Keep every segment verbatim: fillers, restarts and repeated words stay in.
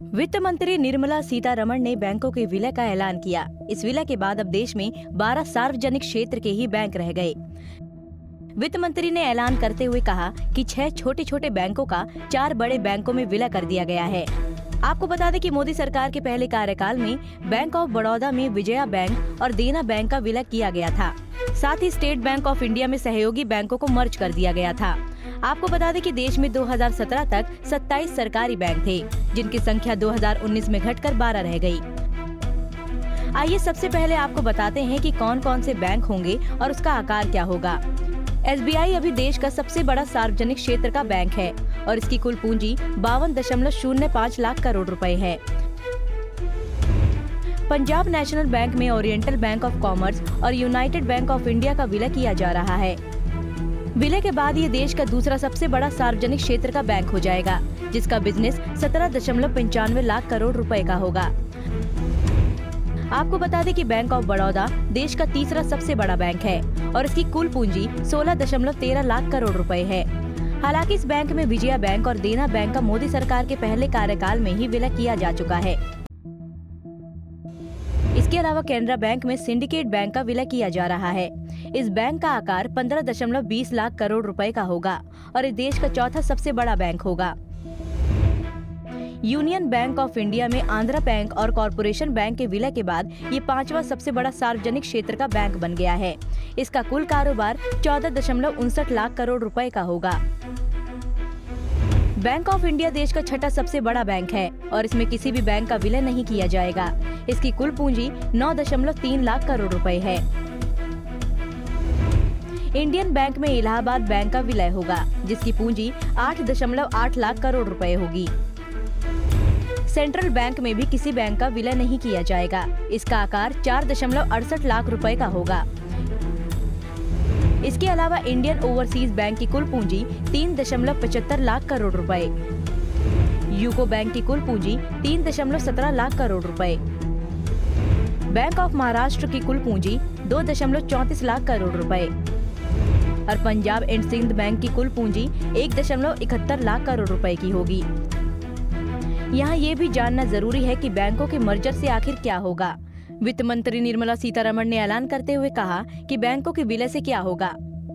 वित्त मंत्री निर्मला सीतारमण ने बैंकों के विलय का ऐलान किया। इस विलय के बाद अब देश में बारह सार्वजनिक क्षेत्र के ही बैंक रह गए। वित्त मंत्री ने ऐलान करते हुए कहा कि छह छोटे छोटे बैंकों का चार बड़े बैंकों में विलय कर दिया गया है। आपको बता दें कि मोदी सरकार के पहले कार्यकाल में बैंक ऑफ बड़ौदा में विजया बैंक और देना बैंक का विलय किया गया था। साथ ही स्टेट बैंक ऑफ इंडिया में सहयोगी बैंकों को मर्ज कर दिया गया था। आपको बता दें कि देश में दो हज़ार सत्रह तक सत्ताईस सरकारी बैंक थे, जिनकी संख्या दो हज़ार उन्नीस में घटकर बारह रह गई। आइए सबसे पहले आपको बताते हैं कि कौन कौन से बैंक होंगे और उसका आकार क्या होगा। एस बी आई अभी देश का सबसे बड़ा सार्वजनिक क्षेत्र का बैंक है और इसकी कुल पूंजी बावन दशमलव शून्य पाँच लाख करोड़ रुपए है। पंजाब नेशनल बैंक में ओरिएंटल बैंक ऑफ कॉमर्स और यूनाइटेड बैंक ऑफ इंडिया का विलय किया जा रहा है। विलय के बाद ये देश का दूसरा सबसे बड़ा सार्वजनिक क्षेत्र का बैंक हो जाएगा, जिसका बिजनेस सत्रह दशमलव पंचानवे लाख करोड़ रुपए का होगा। आपको बता दें कि बैंक ऑफ बड़ौदा देश का तीसरा सबसे बड़ा बैंक है और इसकी कुल पूंजी सोलह दशमलव तेरह लाख करोड़ रुपए है। हालांकि इस बैंक में विजया बैंक और देना बैंक का मोदी सरकार के पहले कार्यकाल में ही विलय किया जा चुका है। इसके अलावा कैनरा बैंक में सिंडिकेट बैंक का विलय किया जा रहा है। इस बैंक का आकार पंद्रह दशमलव बीस लाख करोड़ रुपए का होगा और इस देश का चौथा सबसे बड़ा बैंक होगा। यूनियन बैंक ऑफ इंडिया में आंध्रा बैंक और कॉरपोरेशन बैंक के विलय के बाद ये पांचवा सबसे बड़ा सार्वजनिक क्षेत्र का बैंक बन गया है। इसका कुल कारोबार चौदह दशमलव उनसठ लाख करोड़ रुपए का होगा। बैंक ऑफ इंडिया देश का छठा सबसे बड़ा बैंक है और इसमें किसी भी बैंक का विलय नहीं किया जाएगा। इसकी कुल पूंजी नौ दशमलव तीन लाख करोड़ रुपए है। इंडियन बैंक में इलाहाबाद बैंक का विलय होगा, जिसकी पूंजी आठ दशमलव आठ लाख करोड़ रुपए होगी। सेंट्रल बैंक में भी किसी बैंक का विलय नहीं किया जाएगा। इसका आकार चार दशमलव अड़सठ लाख रुपए का होगा। इसके अलावा इंडियन ओवरसीज बैंक की कुल पूंजी तीन दशमलव पचहत्तर लाख करोड़ रुपए, यूको बैंक की कुल पूंजी तीन दशमलव सत्रह लाख करोड़ रुपए, बैंक ऑफ महाराष्ट्र की कुल पूंजी दो दशमलव चौंतीस लाख करोड़ रुपए और पंजाब एंड सिंध बैंक की कुल पूंजी एक दशमलव इकहत्तर लाख करोड़ रुपए की होगी। यहाँ ये भी जानना जरूरी है कि बैंकों के मर्जर से आखिर क्या होगा। वित्त मंत्री निर्मला सीतारमण ने ऐलान करते हुए कहा कि बैंकों के विलय से क्या होगा।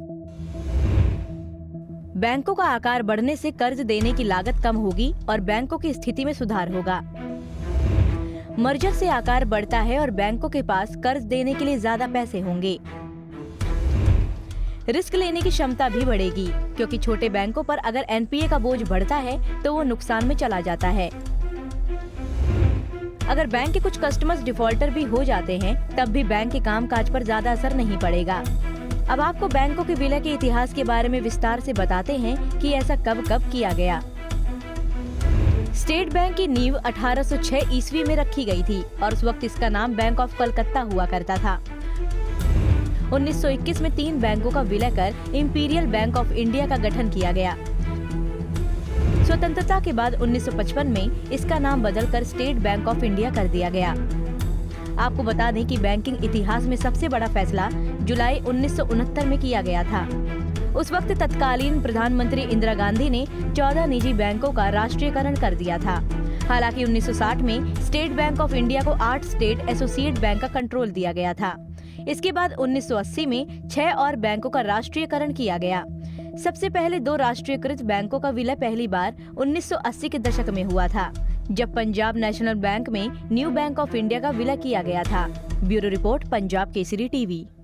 बैंकों का आकार बढ़ने से कर्ज देने की लागत कम होगी और बैंकों की स्थिति में सुधार होगा। मर्जर से आकार बढ़ता है और बैंकों के पास कर्ज देने के लिए ज्यादा पैसे होंगे। रिस्क लेने की क्षमता भी बढ़ेगी, क्योंकि छोटे बैंकों पर अगर एन पी ए का बोझ बढ़ता है तो वो नुकसान में चला जाता है। अगर बैंक के कुछ कस्टमर्स डिफॉल्टर भी हो जाते हैं, तब भी बैंक के कामकाज पर ज्यादा असर नहीं पड़ेगा। अब आपको बैंकों के विलय के इतिहास के बारे में विस्तार से बताते हैं कि ऐसा कब कब किया गया। स्टेट बैंक की नींव अठारह सौ छह ईस्वी में रखी गई थी और उस वक्त इसका नाम बैंक ऑफ कलकत्ता हुआ करता था। उन्नीस सौ इक्कीस में तीन बैंकों का विलय कर इंपीरियल बैंक ऑफ इंडिया का गठन किया गया। स्वतंत्रता के बाद उन्नीस सौ पचपन में इसका नाम बदलकर स्टेट बैंक ऑफ इंडिया कर दिया गया। आपको बता दें कि बैंकिंग इतिहास में सबसे बड़ा फैसला जुलाई उन्नीस सौ उनहत्तर में किया गया था। उस वक्त तत्कालीन प्रधानमंत्री इंदिरा गांधी ने चौदह निजी बैंकों का राष्ट्रीयकरण कर दिया था। हालांकि उन्नीस सौ साठ में स्टेट बैंक ऑफ इंडिया को आठ स्टेट एसोसिएट बैंक का कंट्रोल दिया गया था। इसके बाद उन्नीस सौ अस्सी में छह और बैंकों का राष्ट्रीयकरण किया गया। सबसे पहले दो राष्ट्रीयकृत बैंकों का विलय पहली बार उन्नीस सौ अस्सी के दशक में हुआ था, जब पंजाब नेशनल बैंक में न्यू बैंक ऑफ इंडिया का विलय किया गया था। Bureau report, Punjab Kesari TV.